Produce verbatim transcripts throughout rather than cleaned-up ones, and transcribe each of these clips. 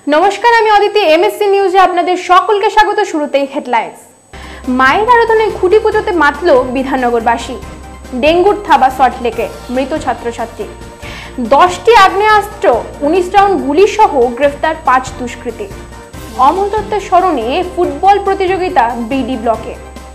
নমস্কার, আমি অদিতি। এমএসসি নিউজে আপনাদের সকলকে স্বাগত। শুরুতেই হেডলাইন্স। মায়ের আরাধনায় খুঁটি পুজোতে মাতল বিধাননগরবাসী। ডেঙ্গুর থাবা সল্টলেকে, মৃত ছাত্রছাত্রী। দশটি আগ্নেয়াস্ত্র, উনিশ রাউন্ড গুলি সহ গ্রেফতার পাঁচ দুষ্কৃতী। অমল দত্তের স্মরণে ফুটবল প্রতিযোগিতা বিডি ব্লকে।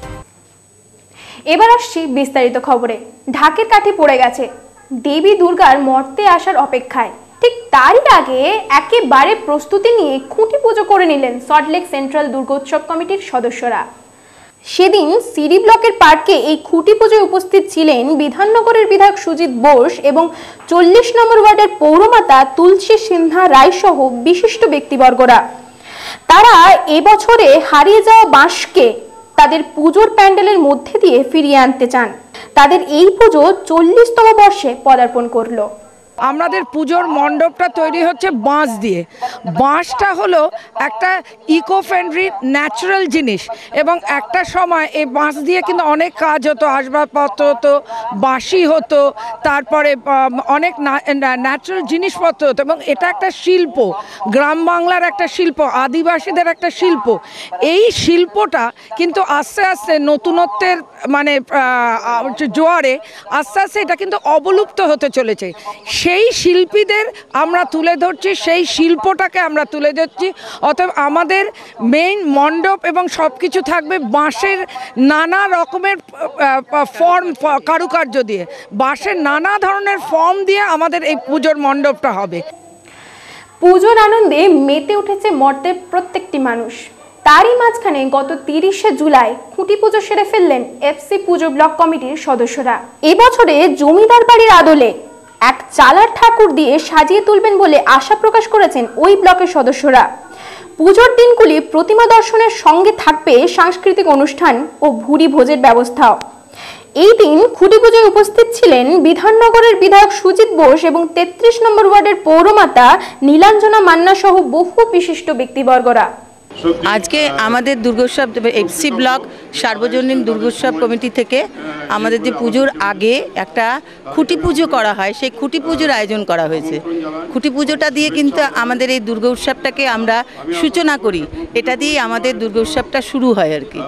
এবার আসছি বিস্তারিত খবরে। ঢাকের কাঠি পড়ে গেছে, দেবী দুর্গার মর্তে আসার অপেক্ষায়। ঠিক তারই আগে একেবারে প্রস্তুতি নিয়ে খুঁটি পুজো করে নিলেন সল্টলেক সেন্ট্রাল দুর্গোৎসব কমিটির সদস্যরা। সেদিন সিডি ব্লকের পার্কে এই খুঁটি পুজোয় উপস্থিত ছিলেন বিধাননগরের বিধায়ক সুজিত বোস এবং চল্লিশ নম্বর ওয়ার্ডের পৌরমাতা তুলসী সিনহা রায় সহ বিশিষ্ট ব্যক্তিবর্গরা। তারা এবছরে হারিয়ে যাওয়া বাঁশকে তাদের পুজোর প্যান্ডেলের মধ্যে দিয়ে ফিরিয়ে আনতে চান। তাদের এই পুজো চল্লিশতম বর্ষে পদার্পণ করলো। আমাদের পুজোর মণ্ডপটা তৈরি হচ্ছে বাঁশ দিয়ে। বাঁশটা হলো একটা ইকো ফ্রেন্ডলি ন্যাচারাল জিনিস এবং একটা সময় এই বাঁশ দিয়ে কিন্তু অনেক কাজ হতো, আসবাবপত্র হতো, বাঁশি হতো, তারপরে অনেক ন্যাচারাল জিনিসপত্র হতো এবং এটা একটা শিল্প, গ্রাম বাংলার একটা শিল্প, আদিবাসীদের একটা শিল্প। এই শিল্পটা কিন্তু আস্তে আস্তে নতুনত্বের মানে জোয়ারে আস্তে আস্তে এটা কিন্তু অবলুপ্ত হতে চলেছে। সেই শিল্পীদের আমরা তুলে ধরছি, সেই শিল্পটাকে আমরা তুলে ধরছি। অতএব আমাদের মেইন মণ্ডপ এবং সব কিছু থাকবে বাঁশের নানা রকমের ফর্ম, কারুকার্য দিয়ে, বাঁশের নানা ধরনের ফর্ম দিয়ে আমাদের এই পুজোর মণ্ডপটা হবে। পুজোর আনন্দে মেতে উঠেছে মর্তের প্রত্যেকটি মানুষ। তারই মাঝখানে গত তিরিশে জুলাই খুঁটি পুজো সেরে ফেললেন এফসি পুজো ব্লক কমিটির সদস্যরা। এবছরে জমিদার বাড়ির আদলে এক চালার ঠাকুর দিয়ে সাজিয়ে তুলবেন বলে আশা প্রকাশ করেছেন ওই ব্লকের সদস্যরা। পুজোর দিনগুলি প্রতিমা দর্শনের সঙ্গে থাকবে সাংস্কৃতিক অনুষ্ঠান ও ভুরি ভোজের ব্যবস্থাও। এই দিন খুঁটি পুজোয় উপস্থিত ছিলেন বিধাননগরের বিধায়ক সুজিত বোস এবং তেত্রিশ নম্বর ওয়ার্ডের পৌরমাতা নীলাঞ্জনা মান্না সহ বহু বিশিষ্ট ব্যক্তিবর্গরা। আজকে আমাদের দুর্গোৎসব এফসি ব্লক সার্বজনীন দুর্গোৎসব কমিটি থেকে আমাদের যে পুজোর আগে একটা খুঁটি পুজো করা হয়, সেই খুঁটি পুজোর আয়োজন করা হয়েছে। খুঁটি পুজোটা দিয়ে কিন্তু আমাদের এই দুর্গোৎসবটাকে আমরা সূচনা করি, এটা দিয়ে আমাদের দুর্গোৎসবটা শুরু হয় আর কি।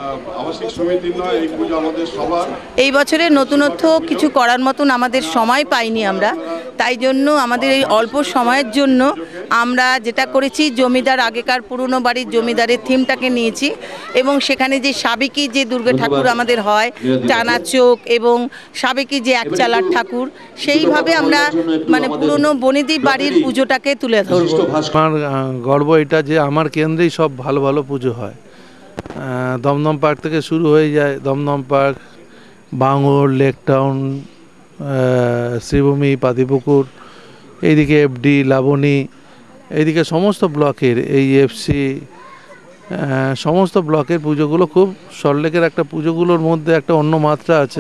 এই বছরে নতুনত্ব কিছু করার মতন আমাদের সময় পাইনি আমরা, তাই জন্য আমাদের এই অল্প সময়ের জন্য আমরা যেটা করেছি, জমিদার আগেকার পুরনো বাড়ির জমিদারের থিমটাকে নিয়েছি এবং সেখানে যে সাবেকি যে দুর্গা ঠাকুর আমাদের হয়, টানা চোখ এবং সাবেকি যে এক চালার ঠাকুর, সেইভাবে আমরা মানে পুরনো বনিদি বাড়ির পুজোটাকে তুলে ধরবো। আমার গর্ব এটা যে আমার কেন্দ্রেই সব ভালো ভালো পুজো হয়। দমদম পার্ক থেকে শুরু হয়ে যায়, Dum Dum park, Bangur, lake town, Sribhumi, Patipukur, এইদিকে এফডি, লাবণী, এইদিকে সমস্ত ব্লকের এই এফসি সমস্ত ব্লকের পুজোগুলো খুব সল্টলেকের একটা পুজোগুলোর মধ্যে একটা অন্য মাত্রা আছে।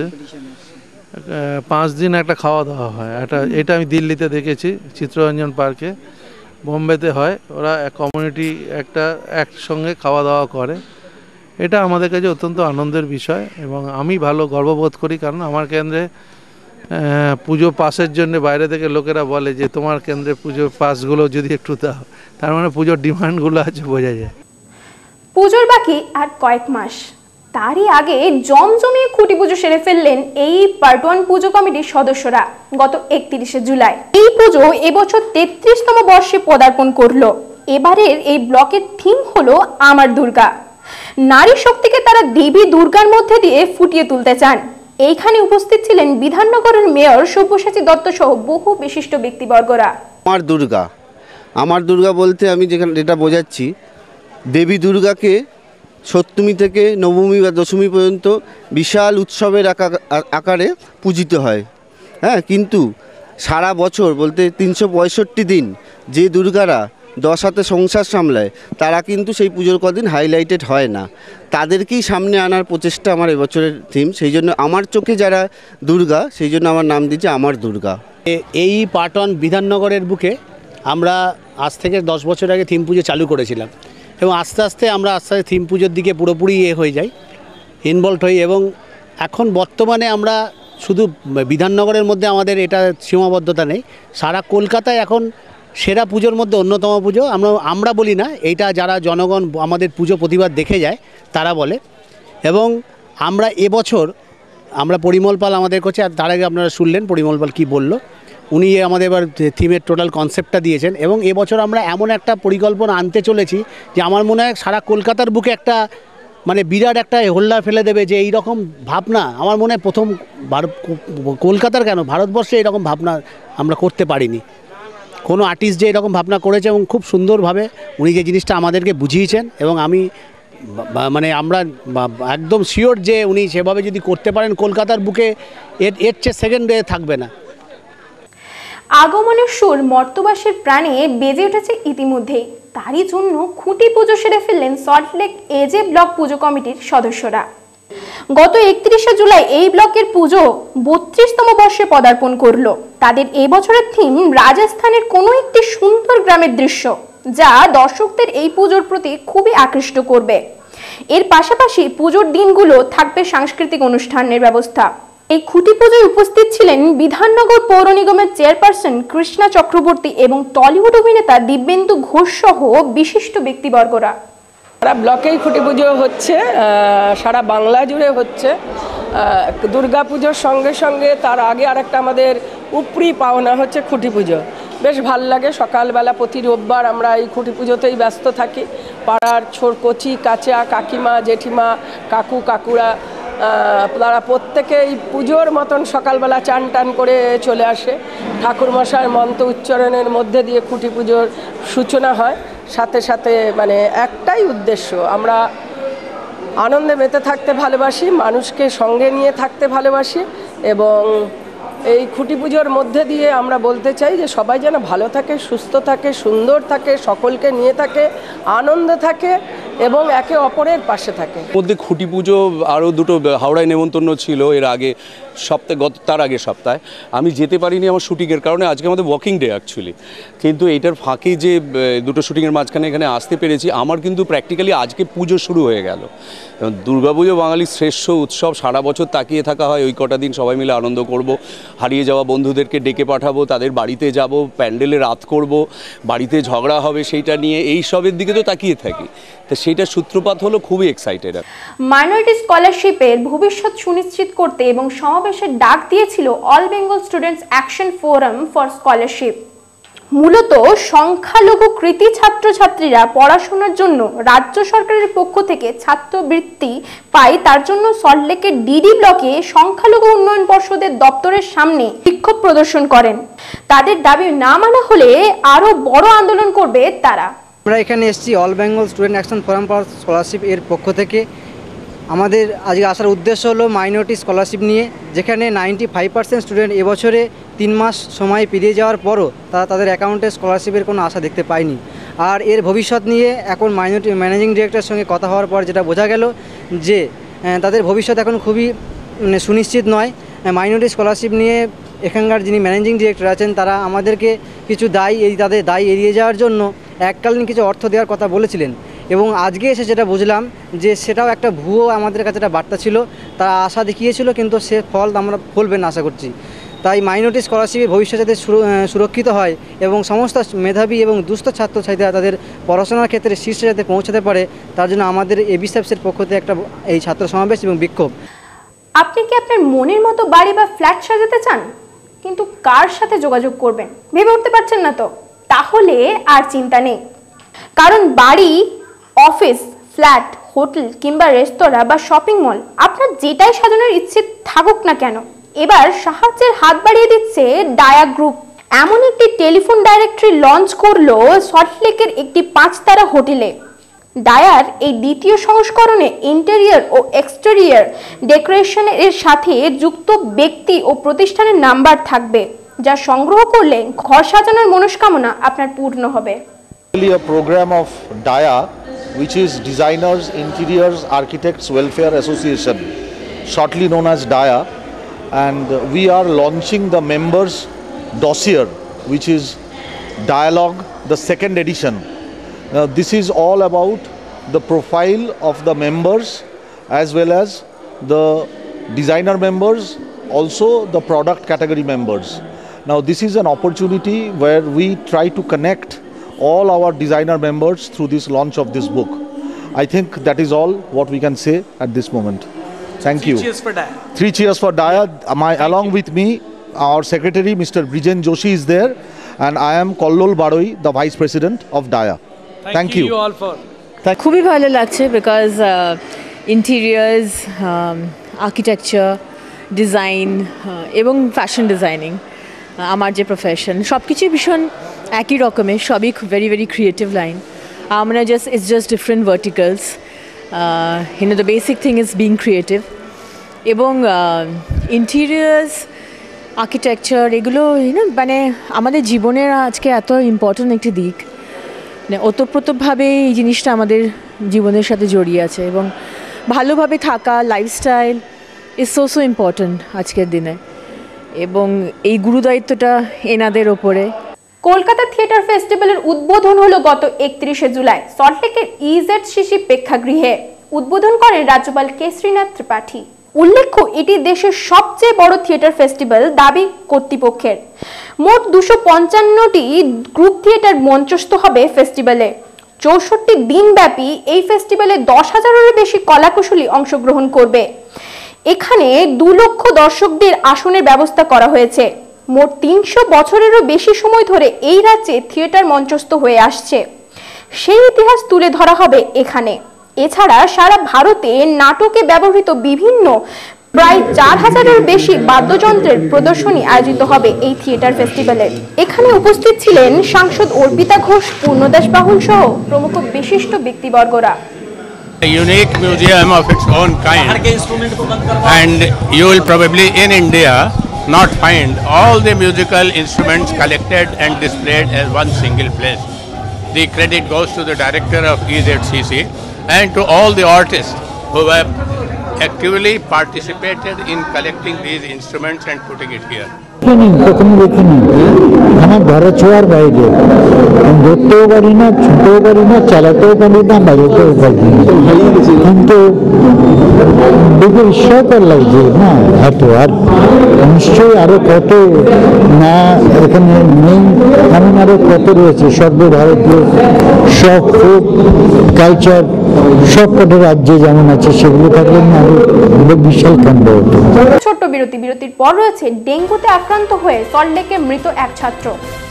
পাঁচ দিন একটা খাওয়া দাওয়া হয়, একটা এটা আমি দিল্লিতে দেখেছি, চিত্তরঞ্জন পার্কে, বোম্বেতে হয়। ওরা কমিউনিটি একটা একসঙ্গে খাওয়া দাওয়া করে। এটা আমাদের কাছে অত্যন্ত আনন্দের বিষয় এবং আমি ভালো গর্ববোধ করি, কারণ আমার কেন্দ্রে পুজো পাসের জন্য বাইরে থেকে লোকেরা বলে যে তোমার কেন্দ্রে পুজোর পাসগুলো যদি একটু দাও, তার মানে পুজোর ডিমান্ডগুলো আছে, বোঝা যায়। পুজোর বাকি আর কয়েক মাস, তারই আগে জমজমিয়ে খুঁটি পুজো সেরে ফেললেন এই পার্ট ওয়ান পুজো কমিটির সদস্যরা গত একত্রিশে জুলাই। এই পুজো এবছর তেত্রিশতম বর্ষে পদার্পণ করলো। এবারের এই ব্লকের থিম হলো আমার দুর্গা। নারী শক্তিকে তারা দেবী দুর্গার মধ্যে দিয়ে ফুটিয়ে তুলতে চান। এইখানে উপস্থিত ছিলেন বিধাননগরের মেয়র সব্যসাচী দত্ত সহ বহু বিশিষ্ট ব্যক্তিবর্গরা। আমার দুর্গা, আমার দুর্গা বলতে আমি যেখানে যেটা বোঝাচ্ছি, দেবী দুর্গাকে সপ্তমী থেকে নবমী বা দশমী পর্যন্ত বিশাল উৎসবের আকারে পূজিত হয়। হ্যাঁ, কিন্তু সারা বছর বলতে তিনশো পঁয়ষট্টি দিন যে দুর্গারা দশ হাতে সংসার সামলায়, তারা কিন্তু সেই পুজোর কদিন হাইলাইটেড হয় না। তাদেরকেই সামনে আনার প্রচেষ্টা আমার এবছরের থিম। সেই জন্য আমার চোখে যারা দুর্গা, সেই জন্য আমার নাম দিয়েছে আমার দুর্গা। এই পার্ট ওয়ান বিধাননগরের বুকে আমরা আজ থেকে দশ বছর আগে থিম পুজো চালু করেছিলাম এবং আস্তে আস্তে আমরা আস্তে আস্তে থিম পুজোর দিকে পুরোপুরি এ হয়ে যাই, ইনভলভ হই এবং এখন বর্তমানে আমরা শুধু বিধাননগরের মধ্যে আমাদের এটা সীমাবদ্ধতা নেই, সারা কলকাতায় এখন সেরা পুজোর মধ্যে অন্যতম পুজো। আমরা আমরা বলি না, এইটা যারা জনগণ আমাদের পুজো প্রতিবাদ দেখে যায় তারা বলে। এবং আমরা এবছর আমরা পরিমল পাল আমাদের কাছে, আর তার আগে আপনারা শুনলেন পরিমল পাল কী বললো, উনি আমাদের এবার থিমের টোটাল কনসেপ্টটা দিয়েছেন। এবং এবছর আমরা এমন একটা পরিকল্পনা আনতে চলেছি যে আমার মনে হয় সারা কলকাতার বুকে একটা মানে বিরাট একটা হোল্ডার ফেলে দেবে, যে এই রকম ভাবনা আমার মনে হয় প্রথম ভারত কলকাতার কেন ভারতবর্ষে এরকম ভাবনা আমরা করতে পারিনি। কোনো আর্টিস্ট যে এরকম ভাবনা করেছে এবং খুব সুন্দরভাবে উনি যে জিনিসটা আমাদেরকে বুঝিয়েছেন, এবং আমি মানে আমরা একদম শিওর যে উনি সেভাবে যদি করতে পারেন কলকাতার বুকে এর এর চেয়ে সেকেন্ডে থাকবে না। আগমনের সুর মর্তবাসীর প্রাণে বেজে উঠেছে ইতিমধ্যেই। তারই জন্য খুঁটি পুজো সেরে ফেললেন সল্টলেক এজে ব্লক পুজো কমিটির সদস্যরা। গত একত্রিশে জুলাই এই ব্লকের পুজো বত্রিশতম বর্ষে পদার্পণ করলো। তাদের এই বছরের থিম রাজস্থানের কোনো একটি সুন্দর গ্রামের দৃশ্য, যা দর্শকদের এই পুজোর প্রতি খুবই আকৃষ্ট করবে। এর পাশাপাশি পুজোর দিনগুলো থাকবে সাংস্কৃতিক অনুষ্ঠানের ব্যবস্থা। এই খুঁটি পুজোয় উপস্থিত ছিলেন বিধাননগর পৌর নিগমের চেয়ারপারসন কৃষ্ণা চক্রবর্তী এবং টলিউড অভিনেতা দিব্যেন্দু ঘোষ সহ বিশিষ্ট ব্যক্তিবর্গরা। সারা ব্লকেই খুঁটি পুজো হচ্ছে, সারা বাংলা জুড়ে হচ্ছে। দুর্গা পুজোর সঙ্গে সঙ্গে তার আগে আর একটা আমাদের উপরি পাওনা হচ্ছে খুঁটি পুজো। বেশ ভাল লাগে, সকালবেলা প্রতি রোববার আমরা এই খুঁটি পুজোতেই ব্যস্ত থাকি। পাড়ার ছোট কচি কাচা কাকিমা জেঠিমা কাকু কাকুরা তারা প্রত্যেকে এই পুজোর মতন সকালবেলা চান টান করে চলে আসে। ঠাকুরমশার মন্ত্র উচ্চারণের মধ্যে দিয়ে খুঁটি পুজোর সূচনা হয়। সাথে সাথে মানে একটাই উদ্দেশ্য, আমরা আনন্দে মেতে থাকতে ভালোবাসি, মানুষকে সঙ্গে নিয়ে থাকতে ভালোবাসি, এবং এই খুঁটি পুজোর মধ্যে দিয়ে আমরা বলতে চাই যে সবাই যেন ভালো থাকে, সুস্থ থাকে, সুন্দর থাকে, সকলকে নিয়ে থাকে, আনন্দে থাকে এবং একে অপরের পাশে থাকে। মধ্যে খুঁটি পুজো আরও দুটো হাওড়ায় নেমন্তন্ন ছিল এর আগে সপ্তাহে, গত তার আগে সপ্তাহে আমি যেতে পারিনি আমার শুটিংয়ের কারণে। আজকে আমাদের ওয়ার্কিং ডে অ্যাকচুয়ালি, কিন্তু এইটার ফাঁকে যে দুটো শুটিংয়ের মাঝখানে এখানে আসতে পেরেছি, আমার কিন্তু প্র্যাকটিক্যালি আজকে পুজো শুরু হয়ে গেল। দুর্গাপুজো বাঙালির শ্রেষ্ঠ উৎসব, সারা বছর তাকিয়ে থাকা হয় ওই কটা দিন সবাই মিলে আনন্দ করব, হারিয়ে যাওয়া বন্ধুদেরকে ডেকে পাঠাবো, তাদের বাড়িতে যাব, প্যান্ডেলে রাত করব, বাড়িতে ঝগড়া হবে সেইটা নিয়ে, এই সবের দিকে তো তাকিয়ে থাকি। তো সেইটা সূত্রপাত হলো, খুবই এক্সাইটেড। মাইনরিটি স্কলারশিপের ভবিষ্যৎ সুনিশ্চিত করতে এবং সমাবেশের ডাক দিয়েছিল all Bengal students action forum for scholarship. মূলত সংখ্যালঘু কৃতি ছাত্রছাত্রীরা পড়াশোনার জন্য রাজ্য সরকারের পক্ষ থেকে ছাত্রবৃত্তি পায়, তার জন্য সল্টলেকের ডিডি ব্লকে সংখ্যালঘু উন্নয়ন পর্ষদের দপ্তরের সামনে বিক্ষোভ প্রদর্শন করেন। তাদের দাবি না মানা হলে আরো বড় আন্দোলন করবে তারা। আমরা এখানে এসেছি all Bengal student action forum for scholarship এর পক্ষ থেকে। আমাদের আজকে আসার উদ্দেশ্য হলো মাইনরিটি স্কলারশিপ নিয়ে, যেখানে নাইনটি ফাইভ পার্সেন্ট স্টুডেন্ট এবছরে তিন মাস সময় পেরিয়ে যাওয়ার পরও তারা তাদের অ্যাকাউন্টে স্কলারশিপের কোনো আশা দেখতে পায়নি। আর এর ভবিষ্যৎ নিয়ে এখন মাইনরিটি ম্যানেজিং ডিরেক্টরের সঙ্গে কথা হওয়ার পর যেটা বোঝা গেল যে তাদের ভবিষ্যৎ এখন খুবই সুনিশ্চিত নয়। মাইনরিটি স্কলারশিপ নিয়ে এখানকার যিনি ম্যানেজিং ডিরেক্টর আছেন তারা আমাদেরকে কিছু দায় এই তাদের দায় এড়িয়ে যাওয়ার জন্য এককালীন কিছু অর্থ দেওয়ার কথা বলেছিলেন, এবং আজকে এসে যেটা বুঝলাম যে সেটাও একটা ভুয়ো আমাদের কাছে একটা বার্তা ছিল। তারা আশা দেখিয়েছিল কিন্তু সে ফল আমরা ফলবেন না আশা করছি। তাই মাইনরিটি স্কলারশিপের ভবিষ্যৎ যাতে সুরক্ষিত হয় এবং সমস্ত মেধাবী এবং দুস্থ ছাত্রছাত্রীরা তাদের পড়াশোনার ক্ষেত্রে শীর্ষে যাতে পৌঁছাতে পারে, তার জন্য আমাদের এবি সাবসের পক্ষ থেকে একটা এই ছাত্র সমাবেশ এবং বিক্ষোভ। আপনি কি আপনার মনের মতো বাড়ি বা ফ্ল্যাট সাজাতে চান, কিন্তু কার সাথে যোগাযোগ করবেন ভেবে উঠতে পারছেন না? তো তাহলে আর চিন্তা নেই, কারণ বাড়ি, অফিস, ফ্ল্যাট, হোটেল কিংবা রেস্তোরাঁ বা শপিং মল, আপনার যেটাই সাজানোর ইচ্ছে থাকুক না কেন, এবার সাহায্যের হাত বাড়িয়ে দিচ্ছে ডায়া গ্রুপ। এমন একটি টেলিফোন ডাইরেক্টরি লঞ্চ করলো সল্টলেকের একটি পাঁচতারা হোটেলে। ডায়ার এই দ্বিতীয় সংস্করণে ইন্টেরিয়র ও এক্সটেরিয়র ডেকোরেশনের সাথে যুক্ত ব্যক্তি ও প্রতিষ্ঠানের নাম্বার থাকবে, যা সংগ্রহ করলে ঘর সাজানোর মনস্কামনা আপনার পূর্ণ হবে। A program of DAYA, which is Designers, Interiors, Architects Welfare Association, shortly known as DAYA, and we are launching the members dossier, which is Dialogue, the second edition. Now, this is all about the profile of the members as well as the designer members, also the product category members. Now this is an opportunity where we try to connect all our designer members through this launch of this book. I think that is all what we can say at this moment. Thank Three you. cheers for Daya. Three cheers for Daya. My, along with me, our secretary, Mister Brijen Joshi is there, and I am Kollol Baroi, the vice president of Daya. Thank, Thank you, you. you all for. খুবই ভালো লাগছে because interiors architecture design এবং fashion designing আমার যে profession সব কিছুই ভীষণ একই রকমের, সবই ভেরি ভেরি ক্রিয়েটিভ লাইন। আমরা just it's just different verticals, you know the basic thing is being creative. এবং ইন্টেরিয়ার্স আর্কিটেকচার এগুলো ইউনো মানে আমাদের জীবনের আজকে এত ইম্পর্ট্যান্ট একটি দিক, মানে ওতপ্রোতভাবে এই জিনিসটা আমাদের জীবনের সাথে জড়িয়ে আছে এবং ভালোভাবে থাকা lifestyle is so so important আজকের দিনে, এবং এই গুরুদায়িত্বটা এনাদের ওপরে। কলকাতা থিয়েটার ফেস্টিভ্যালের উদ্বোধন হলো গত একত্রিশে জুলাই সল্টলেকের ইজেড সিসি প্রেক্ষাগৃহে। উদ্বোধন করেন রাজ্যপাল কেশরীনাথ ত্রিপাঠী। উল্লেখ্য, এটি দেশের সবচেয়ে বড় থিয়েটার ফেস্টিভ্যাল দাবি কর্তৃপক্ষের। মোট দুশো পঞ্চান্নটি গ্রুপ থিয়েটার মঞ্চস্থ হবে ফেস্টিভ্যালে। চৌষট্টি দিনব্যাপী এই ফেস্টিভ্যালে দশ হাজারেরও বেশি কলাকুশলী অংশগ্রহণ করবে। এখানে দু লক্ষ দর্শকদের আসনের ব্যবস্থা করা হয়েছে। মোট তিনশো বছরেরও বেশি সময় ধরে এই রাজ্যে থিয়েটার মঞ্চস্থ হয়ে আসছে, সেই ইতিহাস তুলে ধরা হবে এখানে। এছাড়া সারা ভারতে নাটকে ব্যবহৃত বিভিন্ন প্রায় চার হাজারের বেশি বাদ্যযন্ত্রের প্রদর্শনী আয়োজিত হবে এই থিয়েটার ফেস্টিভ্যালে। এখানে উপস্থিত ছিলেন সাংসদ অর্পিতা ঘোষ, পূর্ণদাস বাহুল সহ প্রমুখ বিশিষ্ট ব্যক্তিবর্গরা। A unique museum of its own kind, and you will probably in India not find all the musical instruments collected and displayed as one single place. The credit goes to the director of E Z C C and to all the artists who have actively participated in collecting these instruments and putting it here. প্রথমে দেখিনি, আমার ধরা ছোঁয়ার বাইরে, ধরতেও পারি না, ছুটেও পারি না, চালাতেও পারি না, বাজাতেও পারি না, কিন্তু দেখে বিস্ময়কর লাগছে না এত। আর নিশ্চয়ই আরো কত না এখানে নেই, এমন আরো কত রয়েছে সর্বভারতীয় সব ফোক কালচার সব কটা রাজ্যে যেমন আছে, সেগুলো থাকলে না আরো বিশাল কাণ্ড হতো। ছোট্ট বিরতি, বিরতির পর রয়েছে ডেঙ্গুতে আক্রান্ত হয়ে সল্টলেকে মৃত এক ছাত্র।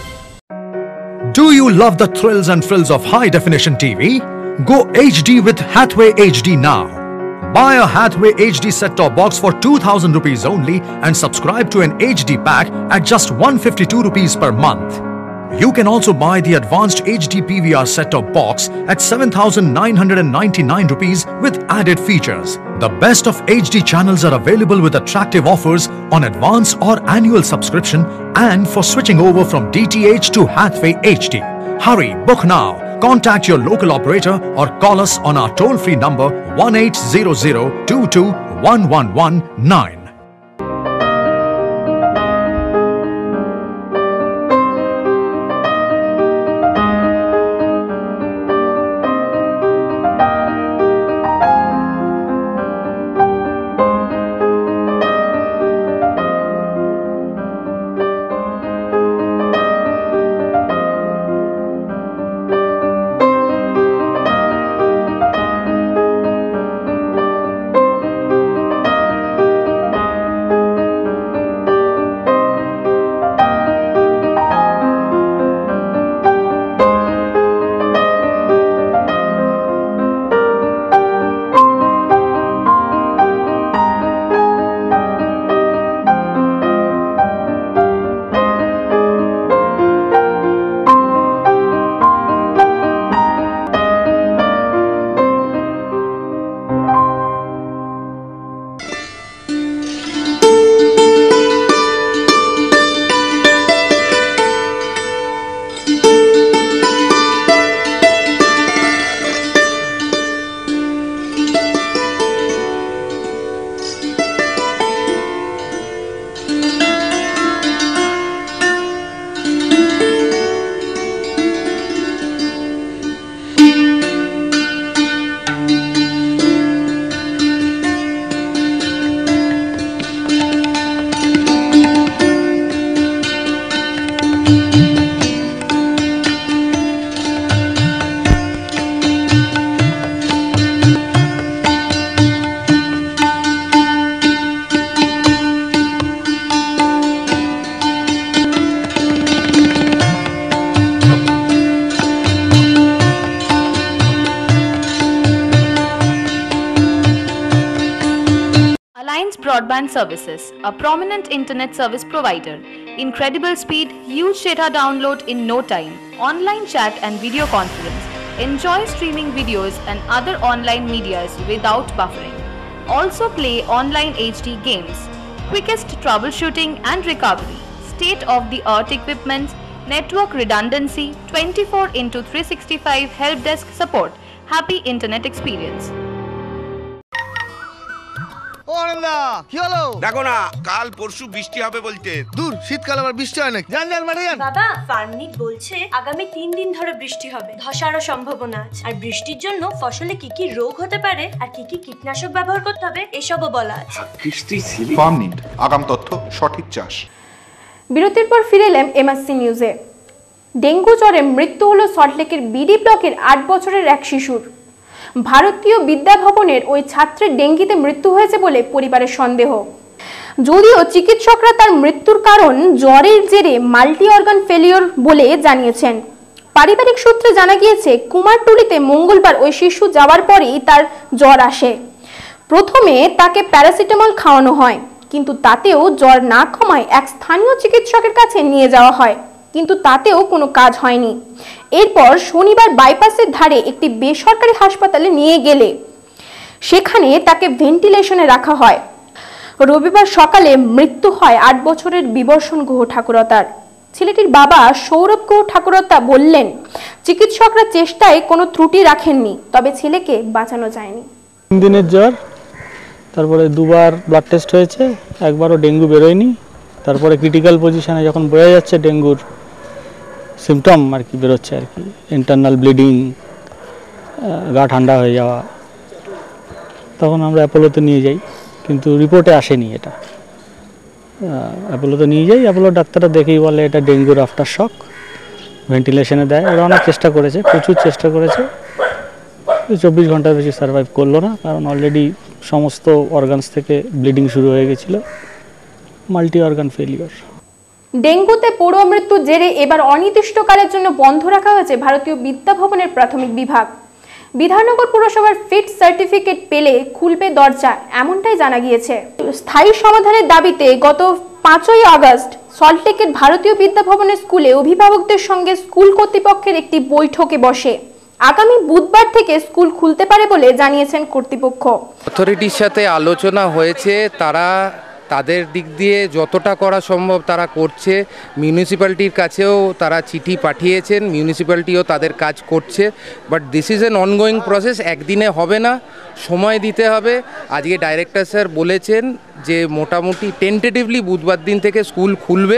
Do you love the thrills and frills of high definition T V? Go H D with Hathway H D now. Buy a Hathway H D set-top box for two thousand rupees only and subscribe to an H D pack at just one hundred fifty-two rupees per month. You can also buy the advanced H D P V R set-top box at seven thousand nine hundred ninety-nine rupees with added features. The best of H D channels are available with attractive offers on advance or annual subscription and for switching over from D T H to Hathway H D. Hurry, book now. Contact your local operator or call us on our toll-free number one eight hundred two two one one one nine. Alliance Broadband Services, a prominent internet service provider. Incredible speed, huge data download in no time, online chat and video conference. Enjoy streaming videos and other online medias without buffering. Also play online H D games. Quickest troubleshooting and recovery. State-of-the-art equipment, network redundancy, twenty-four into three sixty-five help desk support. Happy internet experience. কি হলো দেখো না কাল পরশু বৃষ্টি হবে বলতে। দূর শীতকাল আবার বৃষ্টি হয় নাকি? জান জান মাঠে যান। বাবা ফার্মনিক বলছে আগামী তিন দিন ধরে বৃষ্টি হবে, ধসারও সম্ভাবনা আছে। আর বৃষ্টির জন্য ফসলে কি কি রোগ হতে পারে আর কি কি কীটনাশক ব্যবহার করতে হবে এসবও বলা আছে। ফার্মনিক আগাম তথ্য সঠিক চাষ। বিরতির পর ফিরে এলাম এমএসসি নিউজে। ডেঙ্গু জ্বরে মৃত্যু হলো সল্টলেকের বিডি ব্লকের আট বছরের এক শিশুর। ভারতীয় বিদ্যা ভবনের ওই ছাত্রের ডেঙ্গিতে মৃত্যু হয়েছে বলে পরিবারের সন্দেহ। যদিও চিকিৎসকরা তার মৃত্যুর কারণ জ্বরের জেরে মাল্টি অর্গান ফেলিওর বলে জানিয়েছেন। পারিবারিক সূত্রে জানা গিয়েছে কুমারটুলিতে মঙ্গলবার ওই শিশু যাওয়ার পরেই তার জ্বর আসে। প্রথমে তাকে প্যারাসিটামল খাওয়ানো হয়, কিন্তু তাতেও জ্বর না কমায় এক স্থানীয় চিকিৎসকের কাছে নিয়ে যাওয়া হয়, কিন্তু তাতেও কোনো কাজ হয়নি। এরপর শনিবার বাইপাসের ধারে একটি বেসরকারি হাসপাতালে নিয়ে গেলে সেখানে তাকে ভেন্টিলেশনে রাখা হয়। রবিবার সকালে মৃত্যু হয় আট বছরের বিবর্ষণ গুহ ঠাকুরতার। ছেলেটির বাবা সৌরভ গুহ ঠাকুরতা বললেন, চিকিৎসকরা চেষ্টায় কোনো ত্রুটি রাখেননি, তবে ছেলেকে বাঁচানো যায়নি। তিন দিনের জ্বর, তারপরে দুবার ব্লাড টেস্ট হয়েছে, একবারও ডেঙ্গু বেরোয়নি। তারপরে ক্রিটিক্যাল পজিশনে যখন বোঝা যাচ্ছে ডেঙ্গুর সিমটম আর কি বেরোচ্ছে আর কি, ইন্টারনাল ব্লিডিং, গা ঠান্ডা হয়ে যাওয়া, তখন আমরা অ্যাপোলোতে নিয়ে যাই, কিন্তু রিপোর্টে আসেনি এটা। অ্যাপোলোতে নিয়ে যাই, অ্যাপোলো ডাক্তাররা দেখেই বলে এটা ডেঙ্গুর আফটার শক, ভেন্টিলেশনে দেয়। ওরা অনেক চেষ্টা করেছে, প্রচুর চেষ্টা করেছে, চব্বিশ ঘন্টার বেশি সার্ভাইভ করলো না, কারণ অলরেডি সমস্ত অর্গানস থেকে ব্লিডিং শুরু হয়ে গেছিলো, মাল্টি অর্গান ফেলিওর। ডেঙ্গুতে পড়ুয়া মৃত্যুর জেরে এবার অনির্দিষ্টকালের জন্য বন্ধ রাখা হয়েছে ভারতীয় বিদ্যা ভবনের প্রাথমিক বিভাগ। বিধাননগর পুরসভার ফিট সার্টিফিকেট পেলে খুলবে দরজা, এমনটাই জানা গিয়েছে। স্থায়ী সমাধানের দাবিতে গত পাঁচই আগস্ট সল্টলেকের ভারতীয় বিদ্যা ভবনের স্কুলে অভিভাবকদের সঙ্গে স্কুল কর্তৃপক্ষের একটি বৈঠকে বসে আগামী বুধবার থেকে স্কুল খুলতে পারে বলে জানিয়েছেন কর্তৃপক্ষ। অথরিটির সাথে আলোচনা হয়েছে, তারা তাদের দিক দিয়ে যতটা করা সম্ভব তারা করছে। মিউনিসিপ্যালিটির কাছেও তারা চিঠি পাঠিয়েছেন, মিউনিসিপ্যালিটিও তাদের কাজ করছে, but this is an ongoing process, একদিনে হবে না, সময় দিতে হবে। আজকে ডাইরেক্টর স্যার বলেছেন যে মোটামুটি টেন্টেটিভলি বুধবার দিন থেকে স্কুল খুলবে।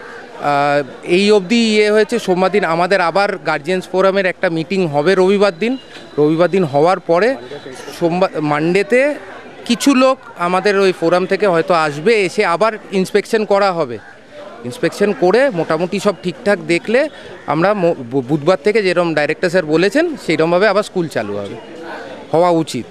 এই অবধি ইয়ে হয়েছে, সোমবার দিন আমাদের আবার গার্জিয়ান্স ফোরামের একটা মিটিং হবে রবিবার দিন। রবিবার দিন হওয়ার পরে সোমবার মানডেতে কিছু লোক আমাদের ওই ফোরাম থেকে হয়তো আসবে, এসে আবার ইন্সপেকশন করা হবে। ইন্সপেকশন করে মোটামুটি সব ঠিকঠাক দেখলে আমরা বুধবার থেকে যেরকম ডাইরেক্টর স্যার বলেছেন সেইরকমভাবে আবার স্কুল চালু হবে, হওয়া উচিত।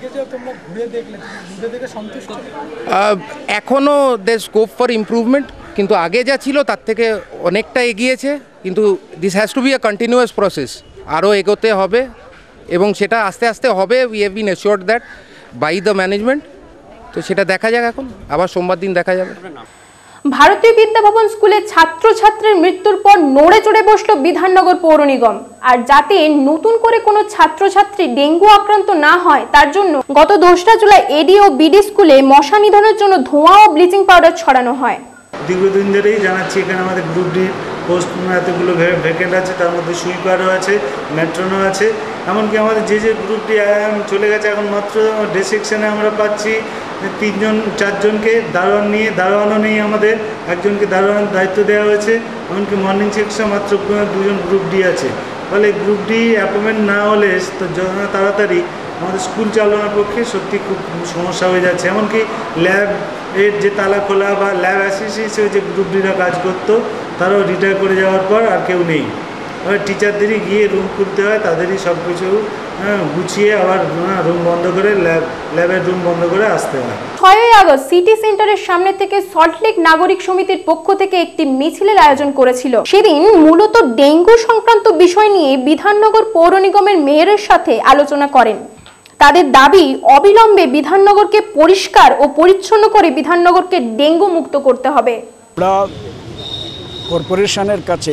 এখনও দের স্কোপ ফর ইমপ্রুভমেন্ট, কিন্তু আগে যা ছিল তার থেকে অনেকটা এগিয়েছে, কিন্তু this has to be a continuous process, আরও এগোতে হবে এবং সেটা আস্তে আস্তে হবে। We have been assured that by the management. তো সেটা দেখা যাক, এখন আবার সোমবার দিন দেখা যাবে। ভারতীয় বিদ্যা ভবন স্কুলের ছাত্রছাত্রীর মৃত্যুর পর নড়ে চড়ে বসল বিধাননগর পৌর নিগম। আর যাতে নতুন করে কোনো ছাত্রছাত্রী ডেঙ্গু আক্রান্ত না হয় তার জন্য গত দোসরা জুলাই এডি ও বিডি স্কুলে মশা নিধনের জন্য ধোঁয়া ও ব্লিচিং পাউডার ছড়ানো হয়। দীর্ঘদিন ধরেই জানাচ্ছি এখানে আমাদের গ্রুপ ডি পোস্ট এতগুলো ভ্যাকেন্ট আছে, তার মধ্যে সুইপারও আছে, ম্যাট্রনও আছে, এমনকি আমাদের যে যে গ্রুপ ডি চলে গেছে এখন মাত্র ডে সেকশনে আমরা পাচ্ছি তিনজন চারজনকে দারোয়ান নিয়ে, দারোয়ানও নেই আমাদের, একজনকে দারোয়ান দায়িত্ব দেওয়া হয়েছে, এমনকি মর্নিং সেকশন মাত্র দুজন গ্রুপ ডি আছে। ফলে গ্রুপ ডি অ্যাপয়েন্টমেন্ট না হলে তো তাড়াতাড়ি আমাদের স্কুল চালানোর পক্ষে সত্যি খুব সমস্যা হয়ে যাচ্ছে। এমনকি ল্যাব এর যে তালা খোলা বা ল্যাব অ্যাসিস্ট হিসেবে যে গ্রুপ ডিরা কাজ করতো তারাও রিটায়ার করে যাওয়ার পর আর কেউ নেই। এবার টিচারদেরই গিয়ে রুম খুলতে হয়, তাদেরই সব কিছু গুছিয়ে আবার রুম বন্ধ করে ল্যাব ল্যাবের রুম বন্ধ করে আসতে হয়। ছয়ই আগস্ট সিটি সেন্টারের সামনে থেকে সল্টলেক নাগরিক সমিতির পক্ষ থেকে একটি মিছিলের আয়োজন করেছিল। সেদিন মূলত ডেঙ্গু সংক্রান্ত বিষয় নিয়ে বিধাননগর পৌর নিগমের মেয়রের সাথে আলোচনা করেন। তাদের দাবি অবিলম্বে বিধাননগরকে পরিষ্কার ও পরিচ্ছন্ন করে বিধাননগরকে ডেঙ্গু মুক্ত করতে হবে। আমরা কর্পোরেশনের কাছে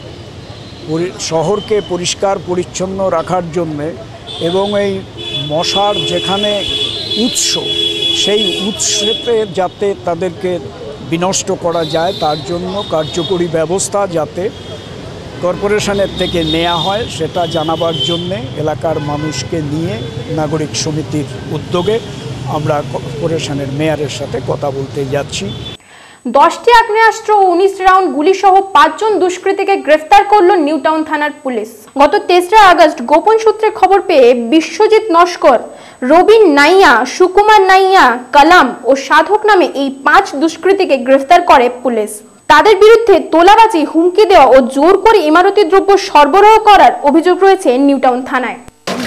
শহরকে পরিষ্কার পরিচ্ছন্ন রাখার জন্যে এবং এই মশার যেখানে উৎস সেই উৎসতে যাতে তাদেরকে বিনষ্ট করা যায় তার জন্য কার্যকরী ব্যবস্থা যাতে কর্পোরেশনের থেকে নেওয়া হয় সেটা জানাবার জন্যে এলাকার মানুষকে নিয়ে নাগরিক সমিতির উদ্যোগে আমরা কর্পোরেশনের মেয়রের সাথে কথা বলতে যাচ্ছি। দশটি আগ্নেয়াস্ত্র ও উনিশ রাউন্ড গুলি সহ পাঁচজন দুষ্কৃতীকে গ্রেফতার করল নিউ টাউন থানার পুলিশ। গত তেসরা আগস্ট গোপন সূত্রে খবর পেয়ে বিশ্বজিৎ নস্কর, রবিন নাইয়া, সুকুমার নাইয়া, কালাম ও সাধক নামে এই পাঁচ দুষ্কৃতীকে গ্রেফতার করে পুলিশ। তাদের বিরুদ্ধে তোলাবাজি, হুমকি দেওয়া ও জোর করে ইমারতি দ্রব্য সরবরাহ করার অভিযোগ রয়েছে নিউ টাউন থানায়।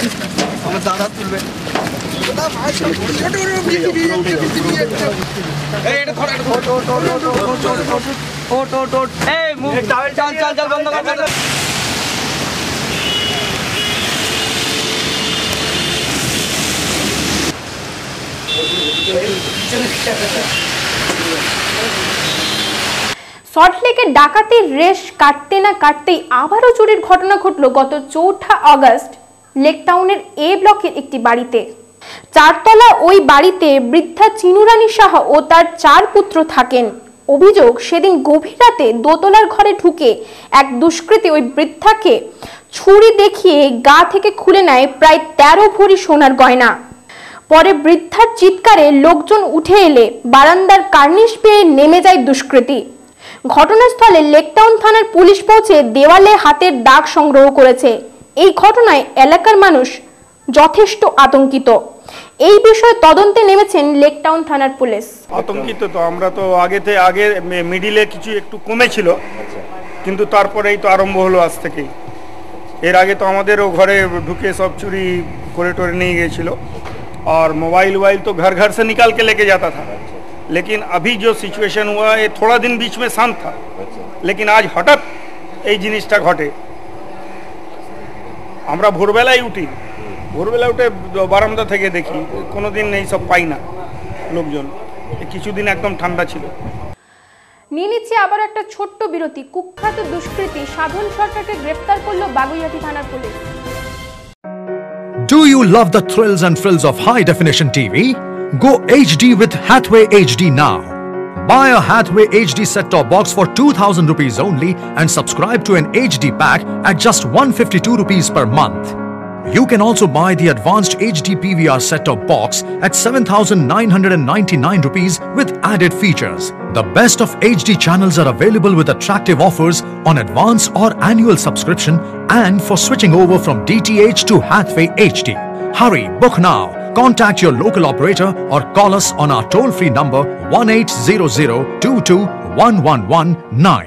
সল্টলেকের ডাকাতির রেশ কাটতে না কাটতেই আবারও চুরির ঘটনা ঘটল গত চৌঠা আগস্ট লেকটাউনের এ ব্লকের একটি বাড়িতে। চারতলা ওই বাড়িতে বৃদ্ধা চিনুরানী সাহা ও তার চার পুত্র থাকেন। অভিযোগ, সেদিন গভীর রাতে দোতলার ঘরে ঢুকে এক দুষ্কৃতী ওই বৃদ্ধাকে ছুরি দেখিয়ে গা থেকে খুলে নেয় প্রায় তেরো ভরি সোনার গয়না। পরে বৃদ্ধার চিৎকারে লোকজন উঠে এলে বারান্দার কার্নিশ পেয়ে নেমে যায় দুষ্কৃতী। ঘটনাস্থলে লেকটাউন থানার পুলিশ পৌঁছে দেওয়ালে হাতের দাগ সংগ্রহ করেছে। এই ঘটনায় এলাকার মানুষ যথেষ্ট আতঙ্কিত। এই বিষয়ে তদন্তে নেমেছেন লেকটাউন থানার পুলিশ। আতঙ্কিত তো আমরা তো আগেতে আগে মিডিলে কিছু একটু কমেছিল, কিন্তু তারপরেই তো আরম্ভ হলো আজ থেকেই। এর আগে তো আমাদেরও ঘরে ঢুকে সব চুরি করে टोरे नहीं गए छिलो और मोबाइल वोबाइल तो घर घर से निकाल के लेके जाता था। लेकिन अभी जो सिचुएशन हुआ ये थोड़ा दिन बीच में शांत था, लेकिन आज हठाৎ এই জিনিসটা ঘটে। আমরা ভোরবেলায় উঠি, ভোরবেলা উঠে বারান্দা থেকে দেখি, কোনোদিন এই সব পাই না লোকজন। কিছুদিন একদম ঠান্ডা ছিল। নিয়ে নিচ্ছে আবার একটা ছোট্ট বিরতি। কুখ্যাত দুষ্কৃতী সাধন সরকারকে গ্রেফতার করলো বাগুইআটি থানার পুলিশ। Do you love the thrills and frills of high definition T V? Go H D with Hathway H D now. Buy a Hathway H D set-top box for two thousand rupees only and subscribe to an H D pack at just one hundred fifty-two rupees per month. You can also buy the advanced H D P V R set-top box at seven thousand nine hundred ninety-nine rupees with added features. The best of H D channels are available with attractive offers on advance or annual subscription and for switching over from D T H to Hathway H D. Hurry, book now. Contact your local operator or call us on our toll-free number one eight zero zero two two one one one nine.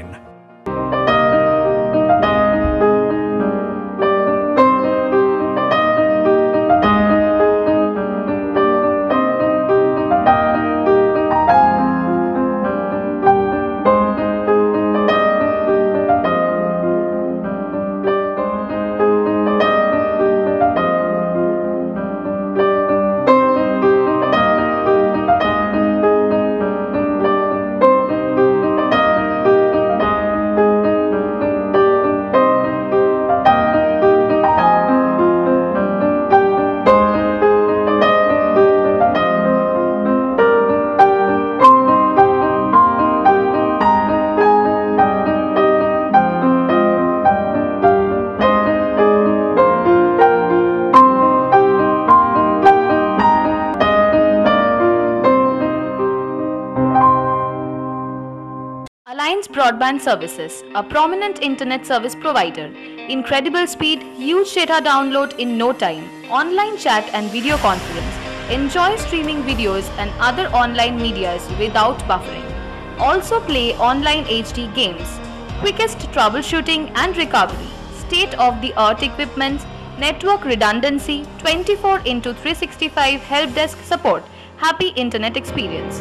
Alliance Broadband Services, a prominent internet service provider. Incredible speed, huge data download in no time, online chat and video conference. Enjoy streaming videos and other online medias without buffering. Also play online H D games. quickest troubleshooting and recovery, state-of-the-art equipment, network redundancy, twenty-four into three sixty-five help desk support, happy internet experience.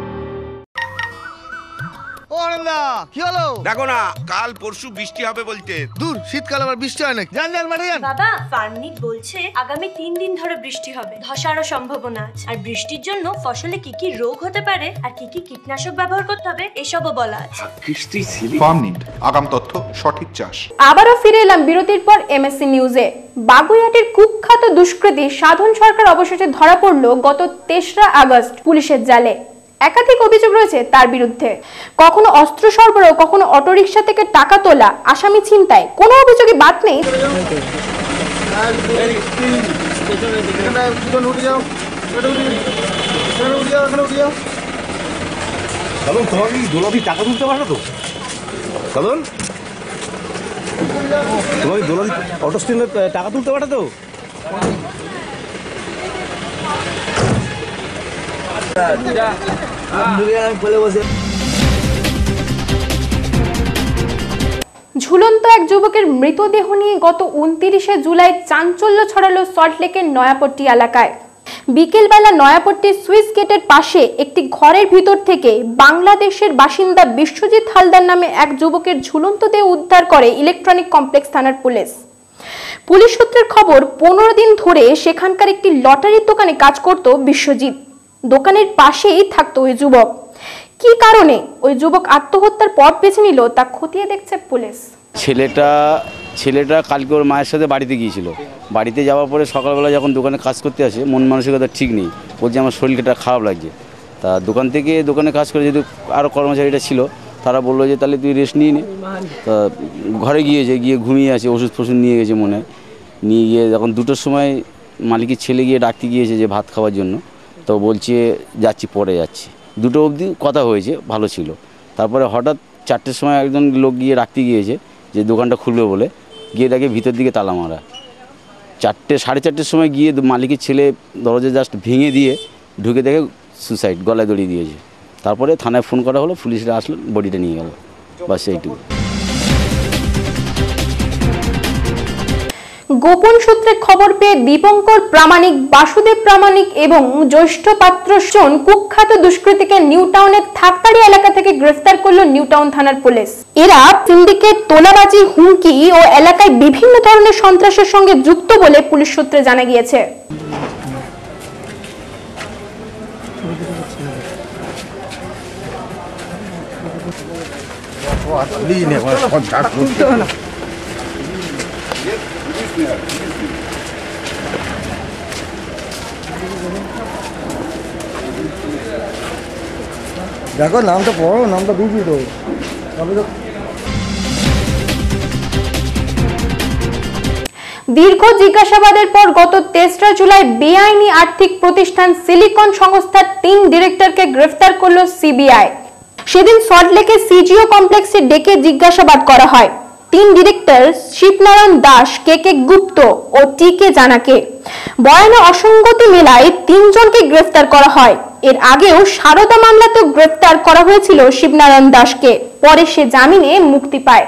ও আনন্দা কি হলো? দেখো না কাল পরশু বৃষ্টি হবে বলতে। দূর শীতকাল আবার বৃষ্টি হয় নাকি? জান জান মাঠে যান। বাবা ফার্মনিক বলছে আগামী তিন দিন ধরে বৃষ্টি হবে, ধসারও সম্ভাবনা আছে। আর বৃষ্টির জন্য ফসলে কি কি রোগ হতে পারে আর কি কি কীটনাশক ব্যবহার করতে হবে এসবও বলা আছে। ফার্মনিট আগাম তথ্য সঠিক চাষ। আবারও ফিরে এলাম বিরতির পর এমএসসি নিউজে। বাগুইআটির কুখ্যাত দুষ্কৃতী সাধন সরকার অবশেষে ধরা পড়ল গত তেসরা আগস্ট পুলিশের জালে। একাধিক অভিযোগ রয়েছে তার বিরুদ্ধে, কখনো অস্ত্র সরবরাহ, কখনো অটোরিকশা থেকে টাকা তোলা, আসামি ছিনতাই, কোনো অভিযোগে বাদ নেই। টাকা তুলতে পারো তো সাধন, তোমাকে দোলাদি অটো স্ট্যান্ডে টাকা তুলতে পারো তো? ঝুলন্ত এক যুবকের মৃতদেহ নিয়ে গত উনত্রিশে জুলাই চাঞ্চল্য ছড়ালো সল্টলেকের নয়াপট্টি এলাকায়। বিকেলবেলা নয়াপট্টির সুইস গেটের পাশে একটি ঘরের ভিতর থেকে বাংলাদেশের বাসিন্দা বিশ্বজিৎ হালদার নামে এক যুবকের ঝুলন্ত দেহ উদ্ধার করে ইলেকট্রনিক কমপ্লেক্স থানার পুলিশ। পুলিশ সূত্রের খবর, পনেরো দিন ধরে সেখানকার একটি লটারির দোকানে কাজ করত বিশ্বজিৎ। দোকানের পাশেই থাকতো ওই যুবক। কি কারণে ওই যুবক আত্মহত্যার পথ বেছে নিল তা খতিয়ে দেখছে পুলিশ। ছেলেটা ছেলেটা কালকে ওর মায়ের সাথে বাড়িতে গিয়েছিল। বাড়িতে যাওয়ার পরে সকালবেলা যখন দোকানে কাজ করতে আসে, মন মানসিকতা ঠিক নেই, বলছে আমার শরীরটা খারাপ লাগছে। তা দোকান থেকে দোকানে কাজ করে যেহেতু আরও কর্মচারীটা ছিল, তারা বললো যে তাহলে তুই রেস্ট নিয়ে নে। তা ঘরে গিয়েছে, গিয়ে ঘুমিয়ে আছে, ওষুধ ফষুধ নিয়ে গেছে মনে, নিয়ে গিয়ে যখন দুটোর সময় মালিকের ছেলে গিয়ে ডাকতে গিয়েছে যে ভাত খাওয়ার জন্য, তো বলছে যাচ্ছি, পরে যাচ্ছি। দুটো অবধি কথা হয়েছে, ভালো ছিল। তারপরে হঠাৎ চারটের সময় একজন লোক গিয়ে রাখতে গিয়েছে যে দোকানটা খুলবে বলে, গিয়ে দেখে ভিতর দিকে তালা মারা। চারটে সাড়ে চারটের সময় গিয়ে মালিকের ছেলে দরজা জাস্ট ভেঙে দিয়ে ঢুকে দেখে সুসাইড, গলায় দড়ি দিয়েছে। তারপরে থানায় ফোন করা হলো, পুলিশরা আসলো, বডিটা নিয়ে গেল, বাস এইটুকু। গোপন সূত্রে খবর পেয়ে দীপঙ্কর প্রামাণিক, বাসুদেব প্রামাণিক এবং জ্যৈষ্ঠ পাত্র জন কুখ্যাত দুষ্কৃতীকে নিউটাউনের থাকতাড়ি এলাকা থেকে গ্রেফতার করলো নিউটাউন থানার পুলিশ। এরা সিন্ডিকেট, তোলাবাজি, হুমকি ও এলাকায় বিভিন্ন ধরনের সন্ত্রাসের সঙ্গে যুক্ত বলে পুলিশ সূত্রে জানা গিয়েছে। দেখো নামটা পড়ো, নামটা বুঝি তো। দীর্ঘ জিজ্ঞাসাবাদের পর গত তেসরা জুলাই বেআইনি আর্থিক প্রতিষ্ঠান সিলিকন সংস্থার তিন ডিরেক্টরকে গ্রেফতার করল সিবিআই। সেদিন সল্টলেকের সিজিও কমপ্লেক্সে ডেকে জিজ্ঞাসাবাদ করা হয় তিন director Shibnarayan Das, K K Gupta ও টি কে জানাকে। বয়ানে অসঙ্গতি মেলায় তিনজনকে গ্রেফতার করা হয়। এর আগেও সারদা মামলাতেও গ্রেফতার করা হয়েছিল শিবনারায়ণ দাসকে, পরে সে জামিনে মুক্তি পায়।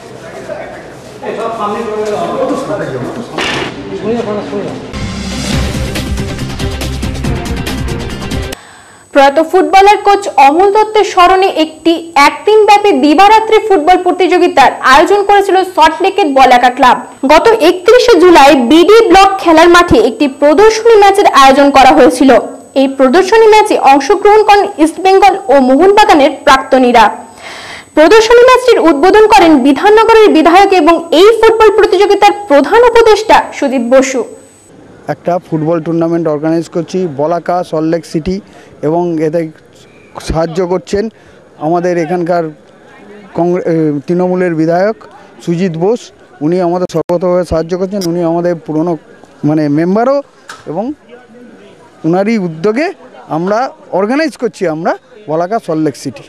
প্রয়াত ফুটবলার কোচ অমল দত্তের স্মরণে একটি একদিন ব্যাপী দিবারাত্রি ফুটবল প্রতিযোগিতার আয়োজন করেছিল সল্টলেকের বলাকা ক্লাব। গত একত্রিশে জুলাই বিডি ব্লক খেলার মাঠে একটি প্রদর্শনী ম্যাচের আয়োজন করা হয়েছিল। এই প্রদর্শনী ম্যাচে অংশগ্রহণ করেন ইস্টবেঙ্গল ও মোহনবাগানের প্রাক্তনীরা। প্রদর্শনী ম্যাচটির উদ্বোধন করেন বিধাননগরের বিধায়ক এবং এই ফুটবল প্রতিযোগিতার প্রধান উপদেষ্টা সুদীপ বসু। একটা ফুটবল টুর্নামেন্ট অর্গানাইজ করছি বলাকা সল্টলেক সিটি, এবং এতে সাহায্য করছেন আমাদের এখানকার তৃণমূলের বিধায়ক সুজিত বোস। উনি আমাদের সর্বতভাবে সাহায্য করছেন, উনি আমাদের পুরনো মানে মেম্বারও, এবং ওনারই উদ্যোগে আমরা অর্গানাইজ করছি আমরা বলাকা সল্টলেক সিটি।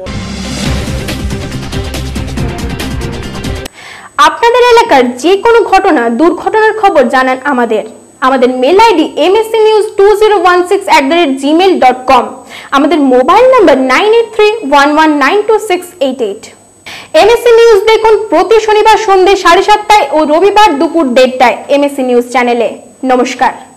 আপনাদের এলাকার যে কোনো ঘটনা, দুর্ঘটনার খবর জানান আমাদের। আমাদের mail ID M S C news two zero one six at the rate Gmail dot com. আমাদের mobile number nine eight three one one nine two six eight eight. MSC news দেখুন প্রতি শনিবার সন্ধ্যে সাড়ে সাতটায় ও রবিবার দুপুর দেড়টায় এমএসসি নিউজ চ্যানেলে। নমস্কার।